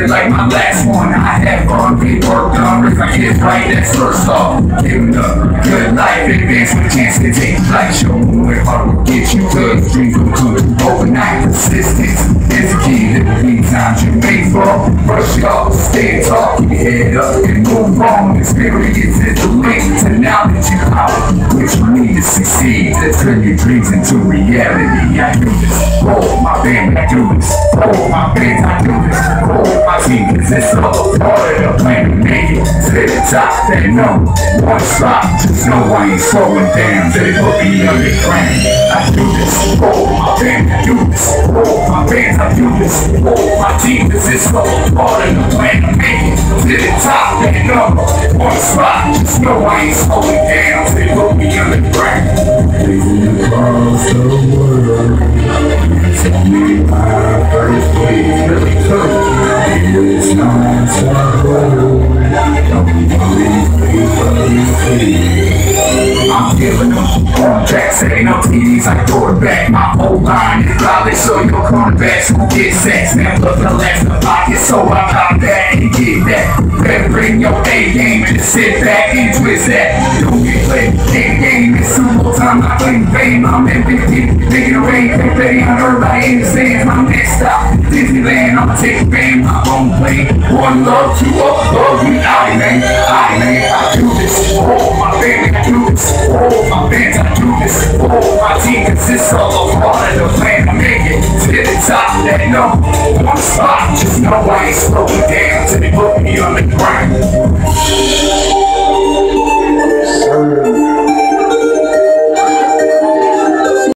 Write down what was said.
it like my last one. I have fun, get work done, if I get it right, that's first off. Giving up, good life, advance with a chance to take flight. Show me where hard will get you good. Dreams will come true overnight. Persistence is the key to the lead times you may fall. Brush it off, stay tall, keep your head up and move on. Experience is the link to now that you out. Which you need to succeed, to turn your dreams into reality. I do this, oh my family, I do this, oh my fans, I do this, oh my team, cause it's all part of the plan to make it to the top. That number one spot, just know I ain't slowing down till they put me underground. I do this, oh my family, I do this, oh my fans, I do this, oh my team, cause it's all part of the plan to make it to the top. That number one spot, just know I ain't slowing down till they put me underground. Living across the world, you tell me my first place really cool. It's not so cold. Don't believe me. I'm giving them on tracks, ain't no TDs, I throw it back. My whole line is solid, so your cornerbacks who get sacks. Man, look, the last in the pocket, so I pop that and get that. Better bring your A game and just sit back and twist that. Don't get played, take the game, it's Super Bowl time, I play the game. I'm MVP, making it rain, confetti on everybody in the stands. My next stop, Disneyland, I'ma take the band, my own plane. One love, two up, love, we out, man. I do this, oh my family, I do this. Oh, my fans, I do this. Oh, my team consists of a part of the plan to make it to the top. That number one spot, just know I ain't slowing down till they put me on the ground.